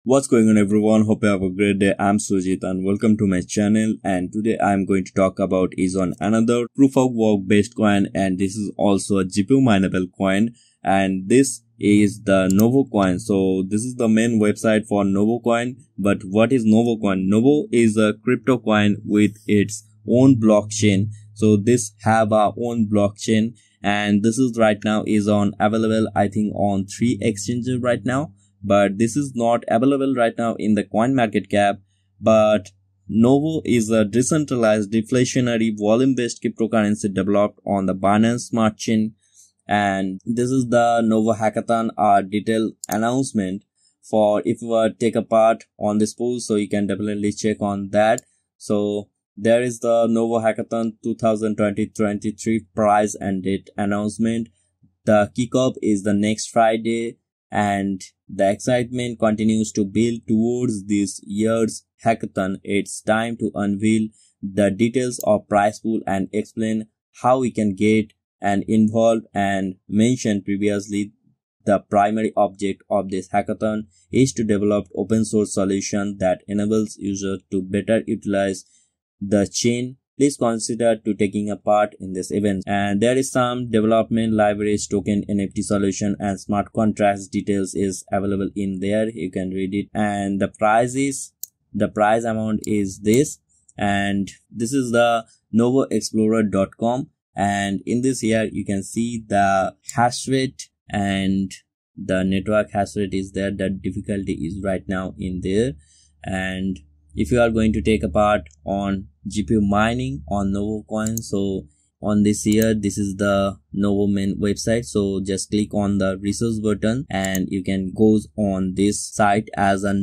What's going on everyone? Hope you have a great day. I'm Surojit and welcome to my channel, and today I'm going to talk about is on another proof of work based coin, and this is also a GPU mineable coin, and this is the Novocoin. So this is the main website for Novocoin. But what is Novocoin? Novo is a crypto coin with its own blockchain. So this have our own blockchain, and this is right now is on available I think on 3 exchanges right now. But this is not available right now in the coin market cap. But Novo is a decentralized deflationary volume based cryptocurrency developed on the Binance Smart Chain, and this is the Novo hackathon detailed announcement for if you take a part on this pool, so you can definitely check on that. So there is the Novo hackathon 2020-23 prize and date announcement. The kickoff is the next Friday, and the excitement continues to build towards this year's hackathon. It's time to unveil the details of prize pool and explain how we can get and involved. And mentioned previously, the primary object of this hackathon is to develop open source solution that enables users to better utilize the chain. Please consider to taking a part in this event. And there is some development libraries, token, NFT solution, and smart contracts details is available in there. You can read it. And the prize amount is this. And this is the novoexplorer.com. And in this here, you can see the hash rate and the network hash rate is there. The difficulty is right now in there. And if you are going to take a part on GPU mining on Novocoin, so on this here, this is the Novo main website. So just click on the resource button and you can go on this site as a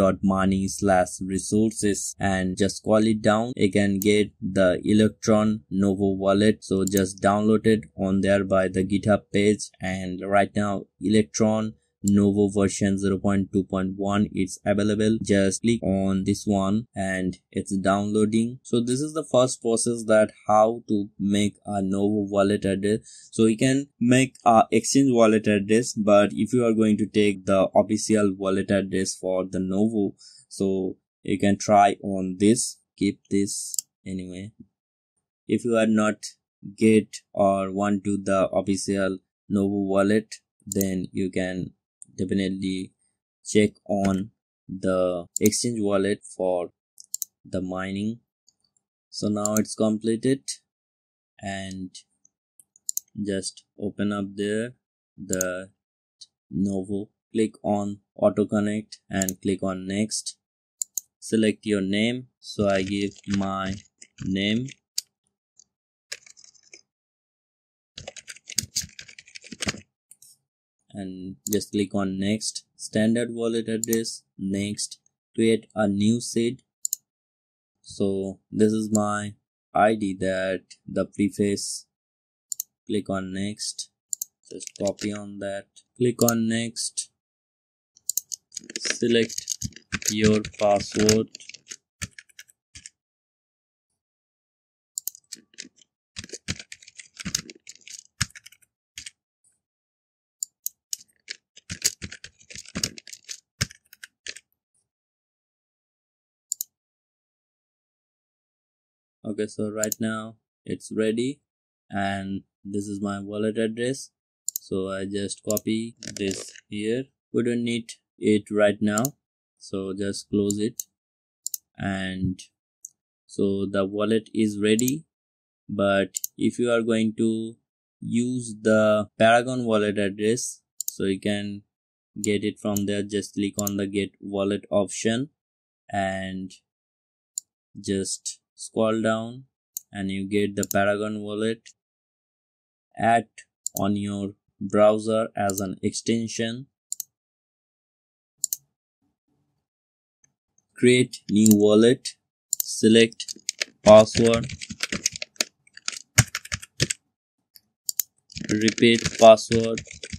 novo.money/resources and just scroll it down. You can get the ELECTRON-NOVO wallet. So just download it on there by the GitHub page. And right now ELECTRON-NOVO version 0.2.1 it's available. Just click on this one and it's downloading. So this is the first process that how to make a Novo wallet address. So you can make a exchange wallet address, but if you are going to take the official wallet address for the Novo, so you can try on this. Keep this anyway. If you are not get or want to the official Novo wallet, then you can definitely check on the exchange wallet for the mining. So now it's completed, and just open up there the Novo, click on auto connect and click on next. Select your name, so I give my name. And just click on next. Standard wallet address, next. Create a new seed. So this is my ID, that the preface. Click on next. Just copy on that. Click on next. Select your password. Okay, so right now it's ready, and this is my wallet address. So I just copy this here. We don't need it right now, so just close it. And so the wallet is ready. But if you are going to use the Paragon wallet address, so you can get it from there. Just click on the get wallet option and just scroll down and you get the Paragon wallet. Add on your browser as an extension. Create new wallet. Select password. Repeat password.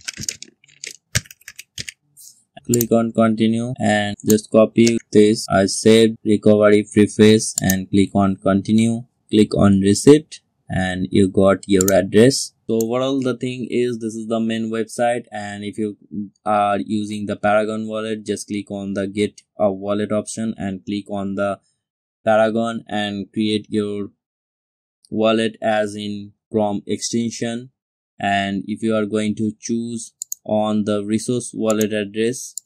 Click on continue and just copy this. I saved recovery preface and click on continue. Click on receipt and you got your address. So overall the thing is, this is the main website, and if you are using the Paragon wallet, just click on the get a wallet option and click on the Paragon and create your wallet as in Chrome extension. And if you are going to choose on the resource wallet address,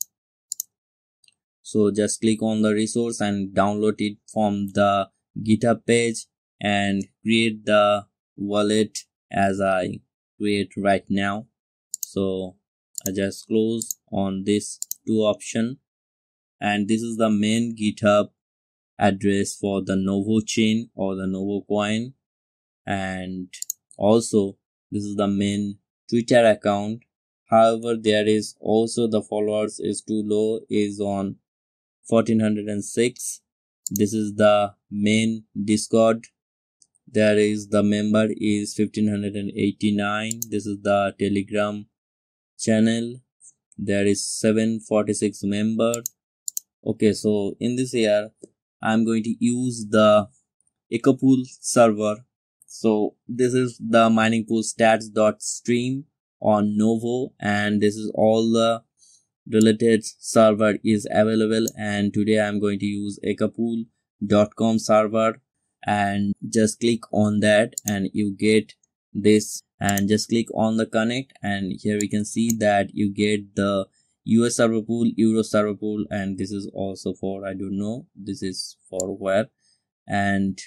so just click on the resource and download it from the GitHub page and create the wallet as I create right now. So I just close on this two option, and this is the main GitHub address for the Novo chain or the Novocoin. And also this is the main Twitter account. However, there is also the followers is too low, is on 1406. This is the main Discord. There is the member is 1589. This is the Telegram channel. There is 746 member. Okay, so in this year I'm going to use the Ekapool server. So this is the mining pool stats.stream on Novo, and this is all the related server is available. And today I'm going to use Ekapool.com server, and just click on that and you get this, and just click on the connect, and here we can see that you get the US server pool, Euro server pool, and this is also for, I don't know this is for where. And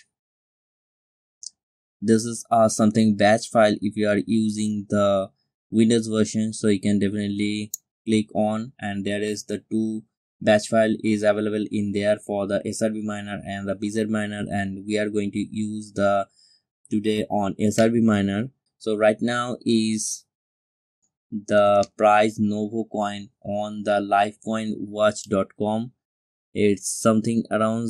this is something batch file if you are using the Windows version, so you can definitely click on, and there is the two batch file is available in there for the SRB miner and the Bz miner, and we are going to use the today on SRB miner. So right now is the price Novocoin on the livecoinwatch.com. It's something around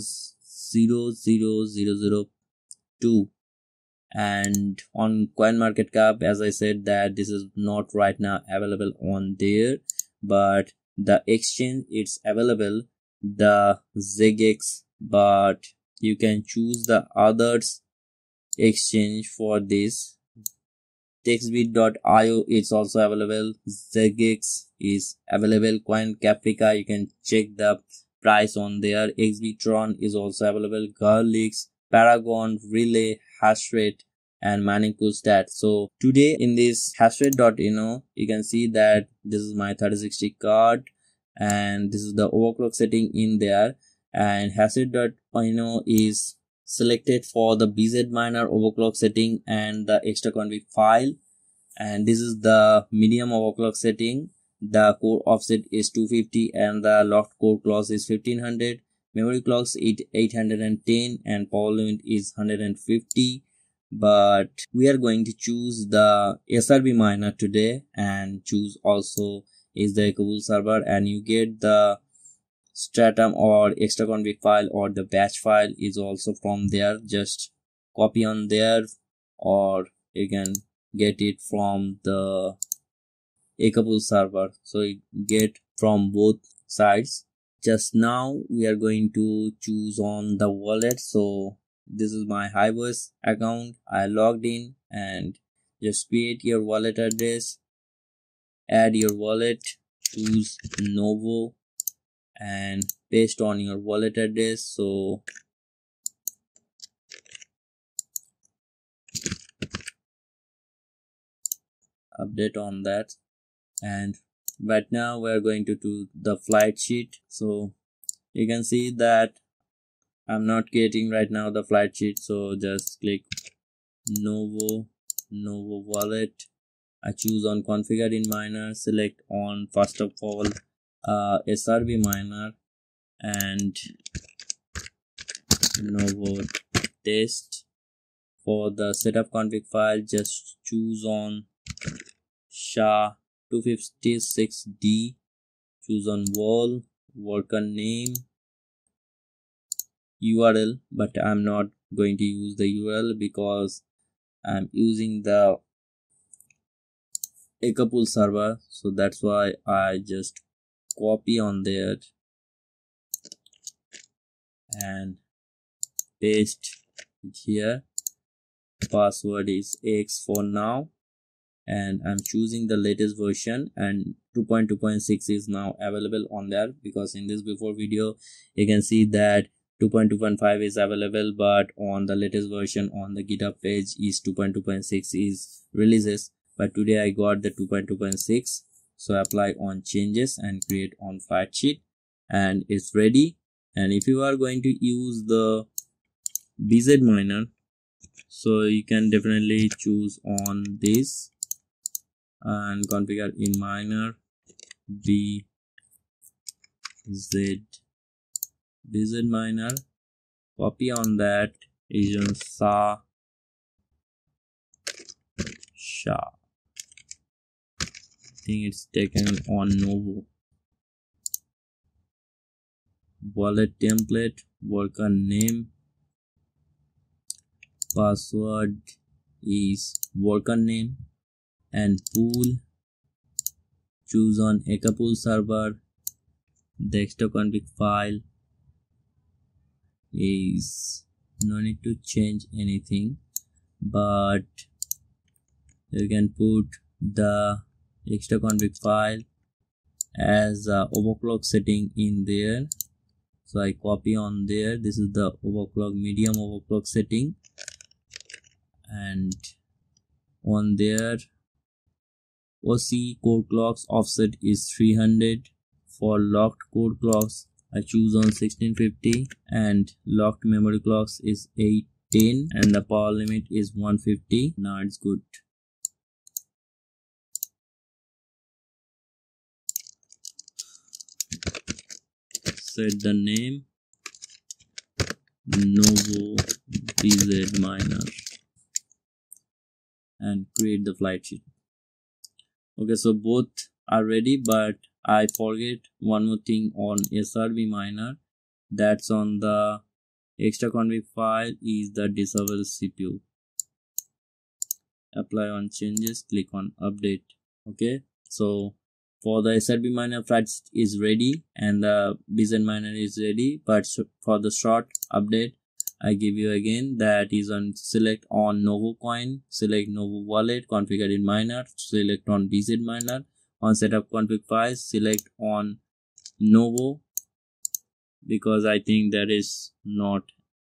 0.00002, and on CoinMarketCap, as I said, that this is not right now available on there, but the exchange it's available the ZEGX, but you can choose the others exchange for this. Textbit.io is also available. ZEGX is available. CoinCaprica, you can check the price on there. XBtron is also available. Garlix, Paragon, Relay, Hashrate, and mining pool stats. So today in this hashrate.ino, you can see that this is my 3060 card, and this is the overclock setting in there, and hashrate.ino is selected for the Bz miner overclock setting and the extra config file, and this is the medium overclock setting. The core offset is 250 and the locked core clock is 1500. Memory clocks 810 and power limit is 150. But we are going to choose the SRB miner today, and choose also is the Ekapool server, and you get the stratum or extra config file or the batch file is also from there. Just copy on there, or you can get it from the Ekapool server, so you get from both sides. Just now we are going to choose on the wallet. So this is my HiveOS account. I logged in, and just create your wallet address, add your wallet, choose Novo, and paste on your wallet address. So update on that, and right now we are going to do the flight sheet. So you can see that I'm not getting right now the flight sheet, so just click Novo wallet. I choose on configure in miner, select on first of all SRB miner and Novo test. For the setup config file, just choose on SHA-256D, choose on wall, worker name, URL, but I'm not going to use the URL because I'm using the Ekapool server, so that's why I just copy on there and paste it here. password is X for now, and I'm choosing the latest version, and 2.2.6 is now available on there, because in this before video you can see that 2.2.5 is available, but on the latest version on the GitHub page is 2.2.6 is releases. But today I got the 2.2.6, so apply on changes and create on fact sheet, and it's ready. And if you are going to use the Bz Miner, so you can definitely choose on this and configure in miner Bz Miner, copy on that is on Sha. I think it's taken on Novo. Wallet template, worker name, password is worker name, and pool, choose on Ekapool server. The extra config file is no need to change anything, but you can put the extra config file as a overclock setting in there. So I copy on there. This is the overclock, medium overclock setting, and on there OC core clocks offset is 300. For locked core clocks I choose on 1650, and locked memory clocks is 810, and the power limit is 150. Now it's good. Set the name Novo Bz Miner and create the flight sheet. Okay, so both are ready, but I forget one more thing on SRB Miner. That's on the extra config file is the disable CPU. Apply on changes, click on update. Okay, so for the SRB Miner flight is ready and the Bz Miner is ready, but for the short update I give you again, that is on select on Novocoin, select Novo wallet, configure in miner, select on Bz Miner. On setup config files, select on Novo, because I think that is not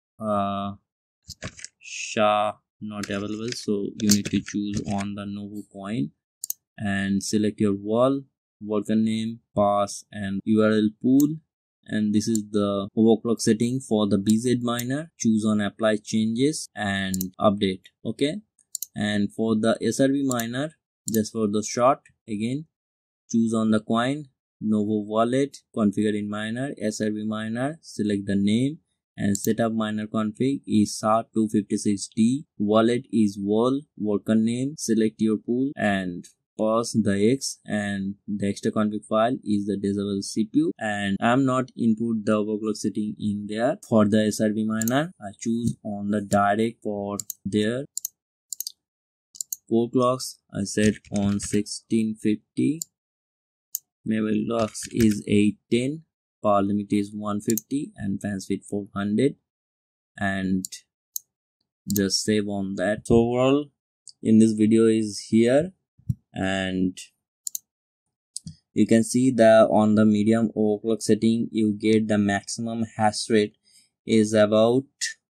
SHA not available, so you need to choose on the Novocoin and select your wall, worker name, pass, and URL pool. And this is the overclock setting for the Bz Miner. Choose on apply changes and update. Okay, and for the SRB Miner, just for the short, again choose on the coin, Novo wallet, configure in miner, SRB Miner, select the name, and setup miner config is SHA-256D, wallet is wall, worker name, select your pool and pause the X, and the extra config file is the disable CPU, and I'm not input the overclock setting in there. For the SRB Miner, I choose on the direct for there. Core clocks I set on 1650, memory clocks is 810, power limit is 150, and fan speed 400, and just save on that. So overall in this video is here, and you can see that on the medium overclock setting you get the maximum hash rate is about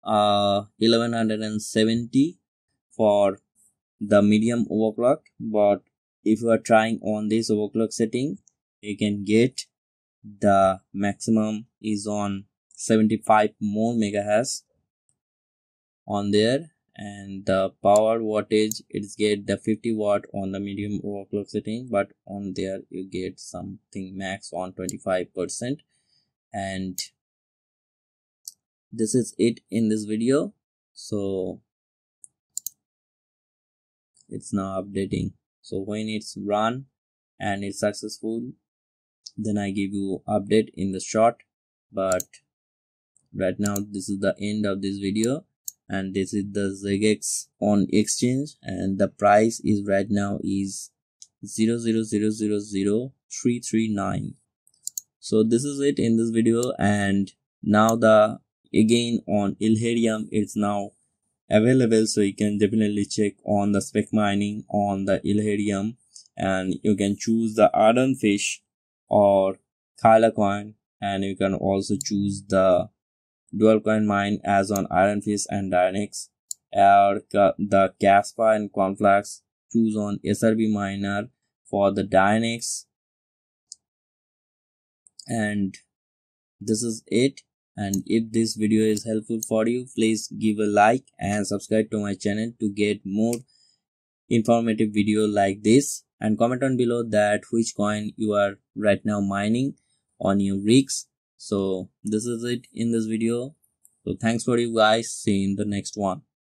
1170 for the medium overclock. But if you are trying on this overclock setting, you can get the maximum is on 75 more megahash on there, and the power wattage it's get the 50 watt on the medium overclock setting, but on there you get something max on 25%. And this is it in this video. So it's now updating. So when it's run and it's successful, then I give you update in the short. But right now this is the end of this video, and this is the ZEGX on exchange, and the price is right now is 0.0000339. So this is it in this video. And now the again on Ethereum, it's now available, so you can definitely check on the spec mining on the Ethereum, and you can choose the Ardent Fish or Kyla coin, and you can also choose the dual coin mine as on Iron Fist and Dynex, or the Caspa and Conflux. Choose on SRB Miner for the Dynex, and this is it. And if this video is helpful for you, please give a like and subscribe to my channel to get more informative video like this, and comment on below that which coin you are right now mining on your rigs. So this is it in this video. So thanks for you guys. See you in the next one.